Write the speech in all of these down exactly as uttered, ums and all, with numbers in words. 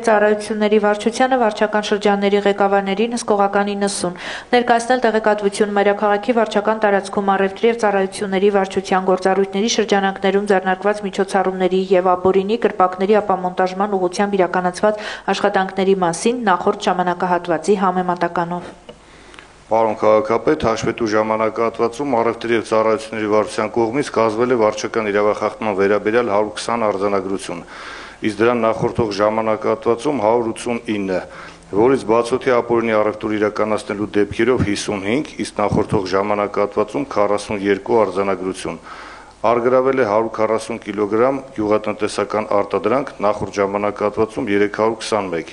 Ծառայությունների վարչությանը վարչական շրջանների ղեկավարներին հսկողականի նսուն, ներկայացնել տեղեկատվություն մայրաքաղաքի վարչական տարածքում առևտրի և ծառայությունների վարչության գործառույթների շրջանակներում ձեռնարկված միջոցառումների և ապօրինի կրպակների ապամոնտաժման ուղղությամբ իրականացված աշխատանքների մասին նախորդ ժամանակահատվածի համեմատականով։ Պարոն քաղաքապետ, հաշվետու ժամանակահատվածում առևտրի և ծառայությունների վարչության կողմից կազմվել է վարչական իրավախախտման վերաբերյալ հարյուր քսան արձանագրություն, իսկ դրան նախորդող ժամանակահատվածում հարյուր ութսունինը, որից բացօթյա ապօրինի առևտուր իրականացնելու դեպքերով հիսունհինգ, իսկ նախորդող ժամանակահատվածում քառասունյոթ արձանագրություն։ Առգրավել է հարյուր քառասուն կիլոգրամ գյուղատնտեսական արտադրանք, նախորդ ժամանակահատվածում երեք հարյուր քսանմեկ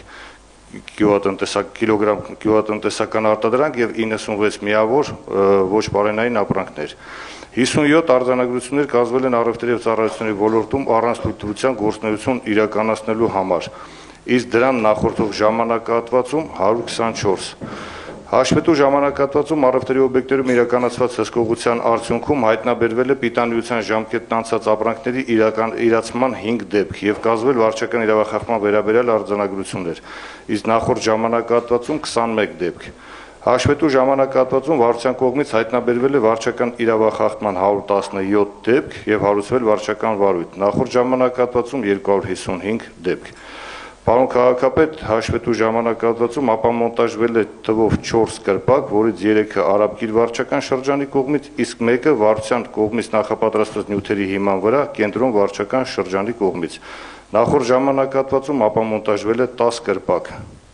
կիլոգրամ գյուղատնտեսական արտադրանք և իննսունվեց միավոր ոչ պարենային ապրանքներ։ հիսունյոթ արձանագրություններ կազմվել են առևտրի և ծառայությունների ոլորտում առանց թույլտվության գործունեություն իրականացնելու համար, իսկ դրան նախորդող ժամանակահատվածում հարյուր քսանչորս։ Հաշվետու ժամանակահատվածում առևտրի օբյեկտներում իրականացված հսկողության արդյունքում հայտնաբերվել է պիտանիության ժամկետն անցած ապրանքների իրացման հինգ դեպք և կազմվել վարչական իրավախախտման վերաբերյալ արձանագրություններ, իսկ նախորդ ժամանակահատվածում քսանմեկ դեպք։ Հաշվետու ժամանակահատվածում վարչության կողմից հայտնաբերվել է վարչական իրավախախտման հարյուր տասնյոթ դեպք և հարուցվել վարչական վարույթ, նախորդ ժամանակահատվածում երկու հարյուր հիսունհինգ դեպք։ Պարոն քաղաքապետ, հաշվետու ժամանակահատվածում ապամոնտաժվել է թվով չորս կրպակ, որից երեքը Արաբկիր վարչական շրջանի կողմից, իսկ մեկը վարչության կողմից նախապատրաստված նյութերի հիման վրա կենտրոն վարչական շրջանի կողմից։ Նախորդ ժամանակահատվածում ապամոնտաժվել է տասը կրպակ։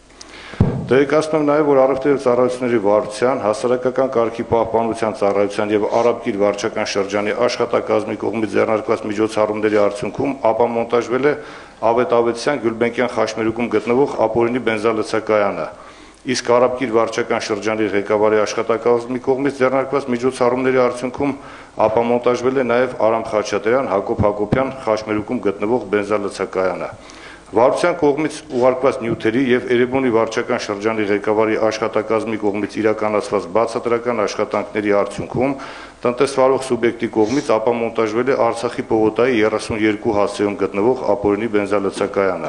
Տեղեկացնում եմ նաև, որ առևտրի և ծառայությունների վարչության, հասարակական կարգի պահպանության ծառայության և Արաբկիր վարչական շրջանի աշխատակազմի կողմից ձեռնարկված միջոցառումների արդյունքում ապամոնտաժվել է Ավետավետիսյան Գյուլբենկյան խաչմերուկում գտնվող ապօրինի բենզալցակայանը, իսկ Արաբկիր վարչական շրջանի ղեկավարի աշխատակազմի կողմից ձեռնարկված միջոցառումների արդյունքում ապամոնտաժվել է նաև Արամ Խաչատրյան Հակոբ Հակոբյան խաչմերուկում գտնվող բենզալցակայանը։ Վարչության կողմից ուղարկված նյութերի և Էրեբունի վարչական շրջանի ղեկավարի աշխատակազմի կողմից իրականացված բացատրական աշխատանքների արդյունքում տնտեսվարող սուբյեկտի կողմից ապամոնտաժվել է Արցախի պողոտայի երեսունյոթ հասցեում գտնվող ապօրինի բենզալցակայանը։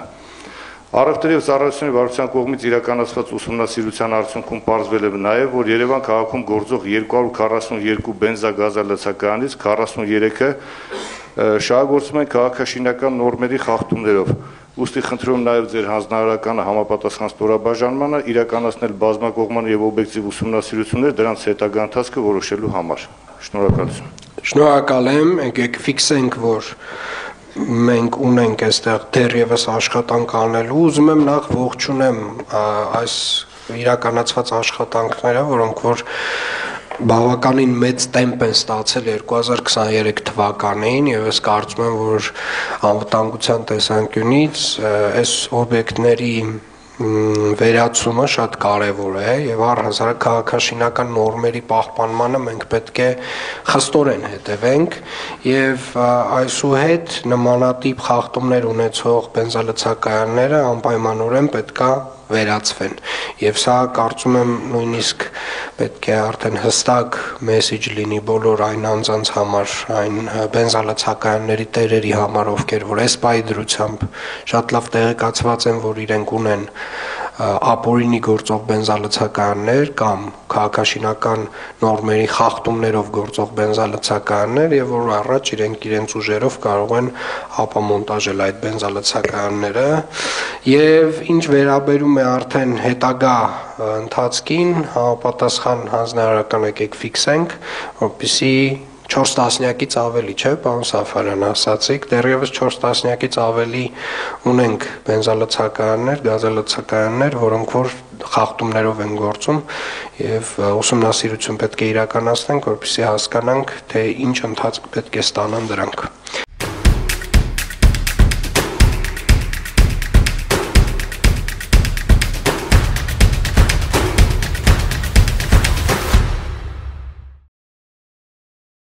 Առևտրի և ծառայությունների վարչության կողմից իրականացված ուսումնասիրության արդյունքում պարզվել է նաև, որ Երևան քաղաքում գործող երկու հարյուր քառասունյոթ բենզագազալցակայանից քառասունյոթը շահագործվում են քաղաքաշինական նորմերի խախտումներով։ Ուստի խնդրում եմ նաև ձեր հանձնարարականը համապատասխան ստորաբաժանմանը իրականացնել բազմակողմանի և օբյեկտիվ ուսումնասիրություններ դրանց հետագա ընթացքը որոշելու համար։ Շնորհակալություն։ Շնորհակալ եմ, եկեք ֆիքսենք, որ մենք ունենք այստեղ դեռևս աշխատանք անելու, ուզում եմ նախ ողջունեմ այս իրականացված աշխատանքները, որոնք որ բավականին մեծ տեմպ են ստացել երկու հազար քսաներեք թվականին եւ ես կարծում եմ, որ անվտանգության տեսանկյունից այս օբյեկտների վերացումը շատ կարևոր է եւ առհասարակ քաղաքաշինական նորմերի պահպանմանը մենք պետք է խստորեն հետևենք եւ այսուհետ նմանատիպ խախտումներ ունեցող բենզալցակայանները անպայմանորեն պետքա վերացվեն եւ սա կարծում եմ նույնիսկ պետք է արդեն հստակ մեսեջ լինի բոլոր այն անձանց համար, այն բենզալցակայանների տերերի համար, ովքեր որ այս պայդրությամբ շատ լավ տեղեկացված են, որ իրենք ունեն ապօրինի գործող բենզալցակայաններ կամ քաղաքաշինական նորմերի խախտումներով գործող բենզալցակայաններ եւ որ առաջ իրենք իրենց ուժերով կարող են ապամոնտաժել այդ բենզալցակայանները եւ ինչ վերաբերում է արդեն հետագա ընթացքին համապատասխան հանձնարարական եկեք ֆիքսենք, որպեսզի չորս տասնյակից ավելի, չէ, պարոն Սաֆարյան, ասացիք, դեռևս չորս տասնյակից ավելի ունենք բենզալցակայաններ, գազալցակայաններ, որոնք որ խախտումներով են գործում եւ ուսումնասիրություն պետք է իրականացնենք, որպեսզի հասկանանք, թե ինչ ընթացք պետք է ստանան դրանք։